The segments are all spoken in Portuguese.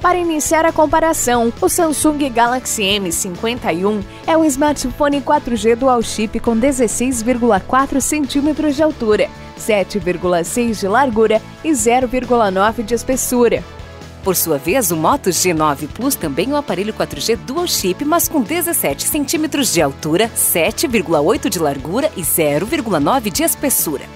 Para iniciar a comparação, o Samsung Galaxy M51 é um smartphone 4G dual chip com 16,4 centímetros de altura, 7,6 de largura e 0,9 de espessura. Por sua vez, o Moto G9 Plus também é um aparelho 4G dual chip, mas com 17 centímetros de altura, 7,8 de largura e 0,9 de espessura.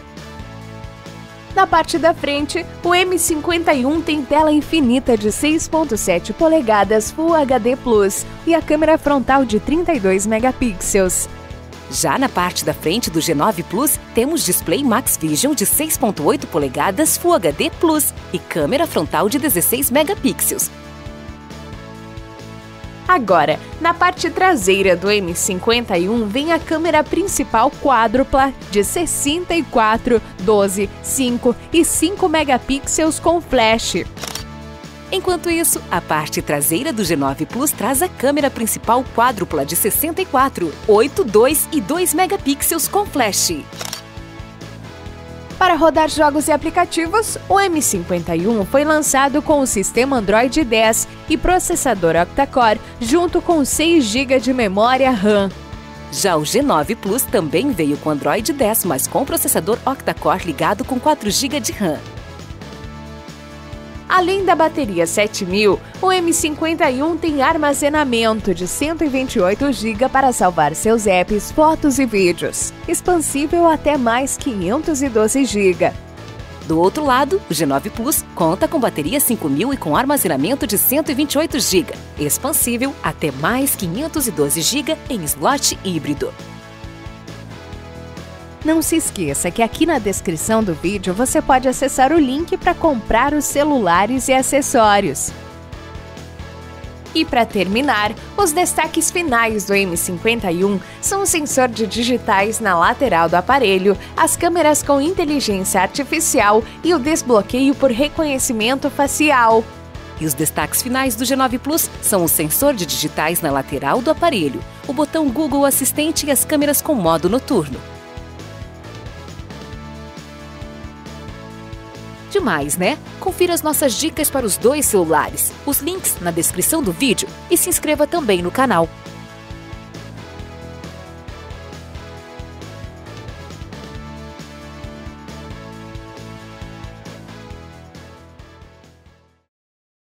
Na parte da frente, o M51 tem tela infinita de 6,7 polegadas Full HD Plus e a câmera frontal de 32 megapixels. Já na parte da frente do G9 Plus, temos display Max Vision de 6,8 polegadas Full HD Plus e câmera frontal de 16 megapixels. Agora, na parte traseira do M51 vem a câmera principal quádrupla de 64, 12, 5 e 5 megapixels com flash. Enquanto isso, a parte traseira do G9 Plus traz a câmera principal quádrupla de 64, 8, 2 e 2 megapixels com flash. Para rodar jogos e aplicativos, o M51 foi lançado com o sistema Android 10 e processador octa-core, junto com 6 GB de memória RAM. Já o G9 Plus também veio com Android 10, mas com processador octa-core ligado com 4 GB de RAM. Além da bateria 7000, o M51 tem armazenamento de 128 GB para salvar seus apps, fotos e vídeos, expansível até mais 512 GB. Do outro lado, o G9 Plus conta com bateria 5000 e com armazenamento de 128 GB, expansível até mais 512 GB em slot híbrido. Não se esqueça que aqui na descrição do vídeo você pode acessar o link para comprar os celulares e acessórios. E para terminar, os destaques finais do M51 são o sensor de digitais na lateral do aparelho, as câmeras com inteligência artificial e o desbloqueio por reconhecimento facial. E os destaques finais do G9 Plus são o sensor de digitais na lateral do aparelho, o botão Google Assistente e as câmeras com modo noturno. Demais, né? Confira as nossas dicas para os dois celulares, os links na descrição do vídeo e se inscreva também no canal.